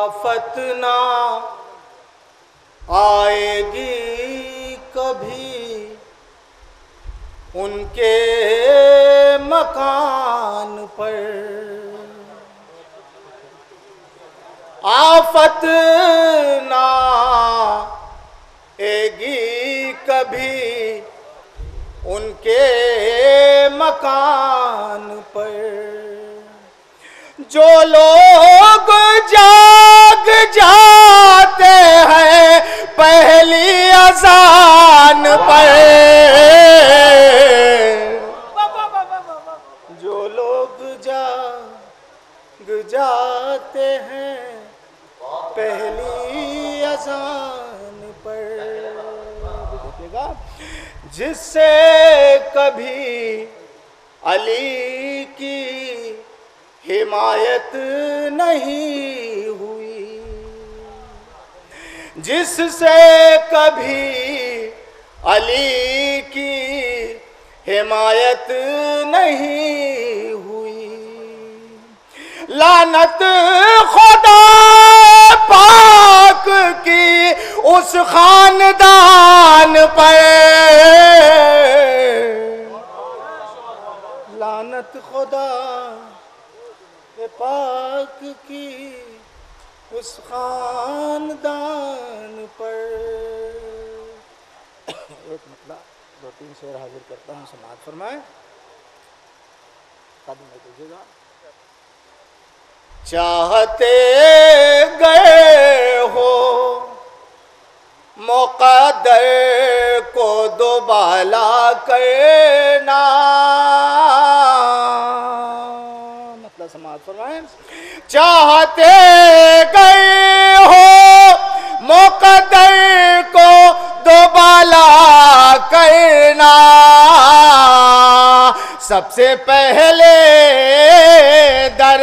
آفت نہ آئے گی کبھی ان کے مکان پر، آفت نہ آئے گی کبھی ان کے مکان پر، جو لوگ جاگ جاتے ہیں پہلی اذان پر، جو لوگ جاگ جاتے ہیں پہلی اذان پر، دیکھیے گا جس سے کبھی علی کی حمایت نہیں ہوئی، جس سے کبھی علی کی حمایت نہیں ہوئی، لعنت خدا پاک کی اس خاندان پر، لعنت خدا پاک کی اس خاندان پر۔ ایک مطلب دو تین شعر حاضر کرتا ہوں، سماعت فرمائیں، قدم میں دیجیے گا۔ چاہتے گئے ہو مقدر کو دوبالا کرنا، مطلب سماعت فرمائیں، چاہتے گئے ہو مقدر کو دوبالا کرنا، سب سے پہلے در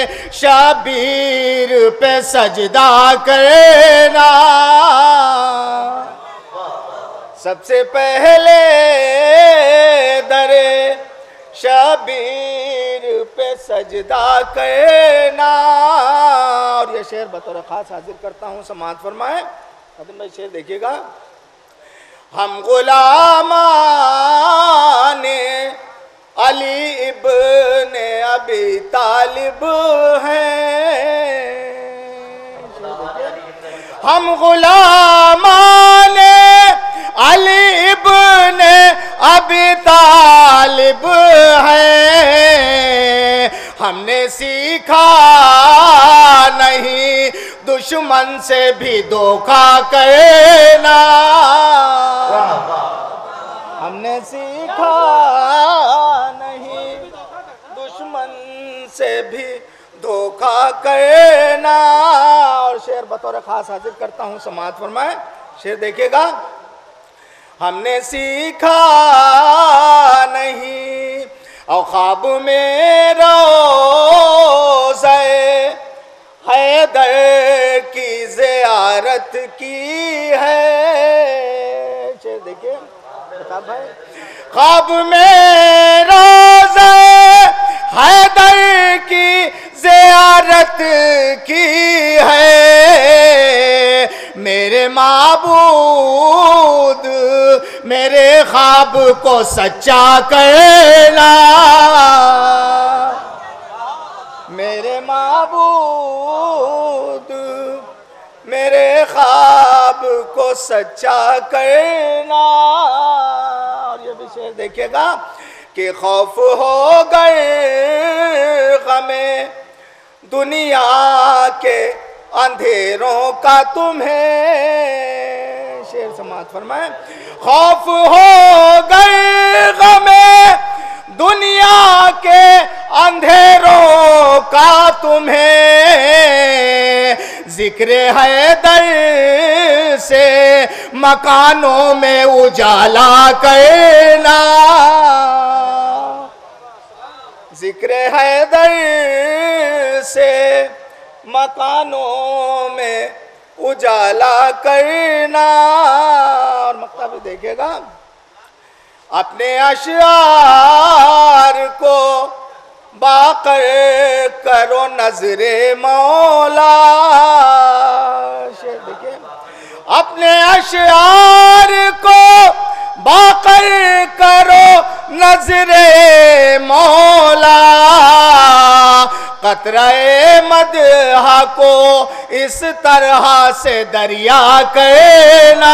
شبیر پہ سجدہ کرنا، سب سے پہلے در شبیر پہ سجدہ کرنا۔ اور یہ شعر بطور خاص حاضر کرتا ہوں، سماعت فرمائیں، قدم بھائی شعر دیکھیے گا۔ ہم غلامان علی ابن ابی طالب ہیں، ہم غلامان علی ابن ابی طالب ہیں، ہم نے سیکھا نہیں دشمن سے بھی دھوکہ کرنا، ہم نے سیکھا نہیں دشمن سے بھی دھوکہ کرنا۔ اور شعر بطور خاص حاضر کرتا ہوں، سماعت فرمائیں، شعر دیکھیے گا۔ ہم نے سیکھا نہیں اور خواب میں روضہ حیدر کی زیارت کی ہے، شعر دیکھیے بتاب بھائی، خواب میں روضہ حیدر کی زیارت کی ہے، میرے معبود میرے خواب کو سچا کرنا، میرے معبود میرے خواب کو سچا کرنا۔ اور یہ بھی شعر دیکھیے گا کہ خوف ہو گئے غم دنیا کے اندھیروں کا تمہیں، شعر سماعت فرمائیں، خوف ہو گئے غم دنیا کے اندھیروں کا تمہیں، ذکر حیدر سے مکانوں میں اجالا کرنا، ذکر حیدر سے مکانوں میں اجالا کرنا۔ اور مقطع بھی دیکھے گا، اپنے اشعار کو باقر کرو نظر مولا، اپنے اشعار کو باقر کرو نظر مولا، قطرہ مدح کو اس طرح سے دریا کرنا،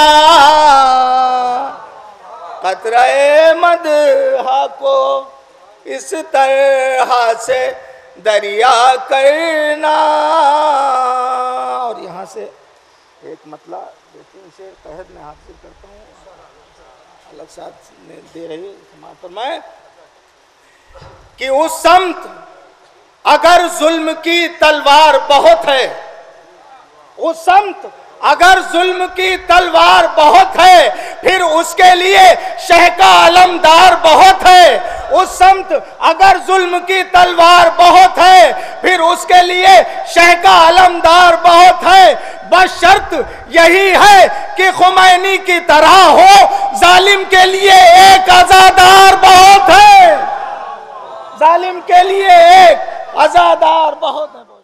قطرہ مدح کو اس طرح سے دریا کرنا۔ اور یہاں سے ایک مطلع بہترین شعر قہد میں حاصل کرتا ہوں، الگ ساتھ نے دے رہی سماعت فرمائے کہ اس سمت اگر ظلم کی تلوار بہت ہے، اس سمت اگر ظلم کی تلوار بہت ہے، پھر اس کے لیے شہ کا علمدار بہت ہے۔ اس سمت اگر ظلم کی تلوار بہت ہے، پھر اس کے لیے شہ کا علمدار بہت ہے۔ بس شرط یہی ہے کہ خمینی کی طرح ہو، ظالم کے لیے ایک عزادار بہت ہے، ظالم کے لیے ایک عزادار بہت ہے۔